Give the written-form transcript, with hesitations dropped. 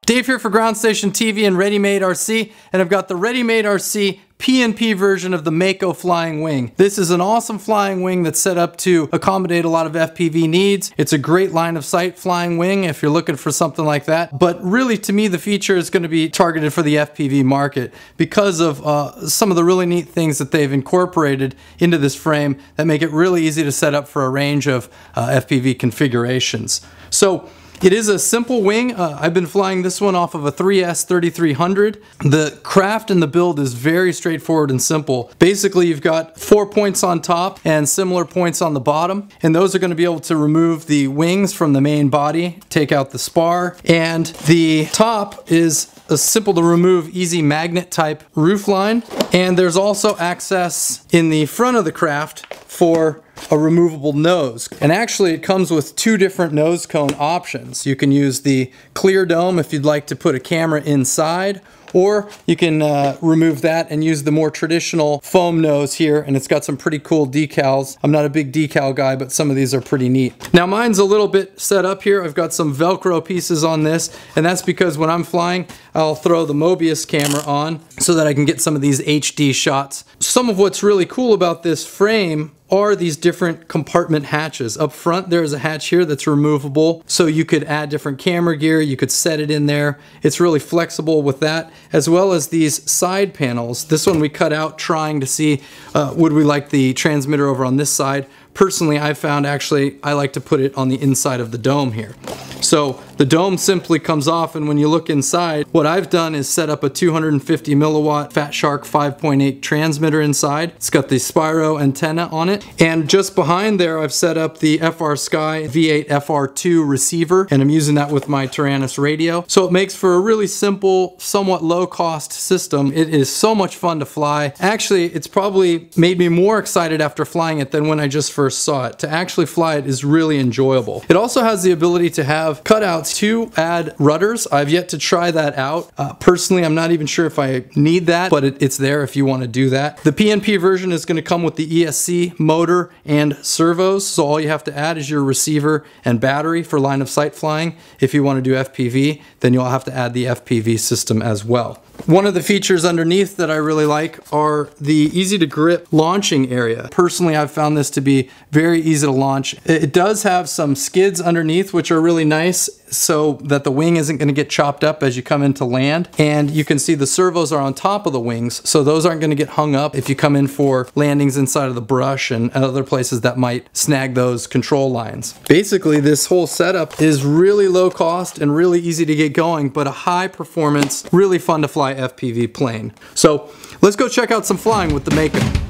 Dave here for Ground Station TV and Ready Made RC, and I've got the Ready Made RC PNP version of the Mako flying wing. This is an awesome flying wing that's set up to accommodate a lot of FPV needs. It's a great line of sight flying wing if you're looking for something like that, but really to me the feature is going to be targeted for the FPV market because of some of the really neat things that they've incorporated into this frame that make it really easy to set up for a range of FPV configurations. So it is a simple wing. I've been flying this one off of a 3S 3300. The craft and the build is very straightforward and simple. Basically, you've got 4 points on top and similar points on the bottom, and those are going to be able to remove the wings from the main body, take out the spar, and the top is a simple to remove easy magnet type roof line, and there's also access in the front of the craft for a removable nose. And actually it comes with two different nose cone options. You can use the clear dome if you'd like to put a camera inside, or you can remove that and use the more traditional foam nose here, and it's got some pretty cool decals. I'm not a big decal guy, but some of these are pretty neat. Now mine's a little bit set up here. I've got some Velcro pieces on this, and that's because when I'm flying, I'll throw the Mobius camera on so that I can get some of these HD shots. Some of what's really cool about this frame are these different compartment hatches. Up front there's a hatch here that's removable, so you could add different camera gear, you could set it in there. It's really flexible with that, as well as these side panels. This one we cut out trying to see would we like the transmitter over on this side. Personally, I found actually I like to put it on the inside of the dome here. So the dome simply comes off, and when you look inside, what I've done is set up a 250 milliwatt Fat Shark 5.8 transmitter inside. It's got the Spyro antenna on it, and just behind there I've set up the FrSky V8 FR2 receiver, and I'm using that with my Taranis radio. So it makes for a really simple, somewhat low cost system. It is so much fun to fly. Actually, it's probably made me more excited after flying it than when I just first saw it. To actually fly it is really enjoyable. It also has the ability to have cutouts to add rudders. I've yet to try that out. Personally, I'm not even sure if I need that, but it's there if you want to do that. The PNP version is going to come with the ESC motor and servos, so all you have to add is your receiver and battery for line of sight flying. If you want to do FPV, then you'll have to add the FPV system as well. One of the features underneath that I really like are the easy to grip launching area. Personally, I've found this to be very easy to launch. It does have some skids underneath, which are really nice so that the wing isn't going to get chopped up as you come into land. And you can see the servos are on top of the wings, so those aren't going to get hung up if you come in for landings inside of the brush and other places that might snag those control lines. Basically, this whole setup is really low cost and really easy to get going, but a high performance, really fun to fly FPV plane. So let's go check out some flying with the Mako.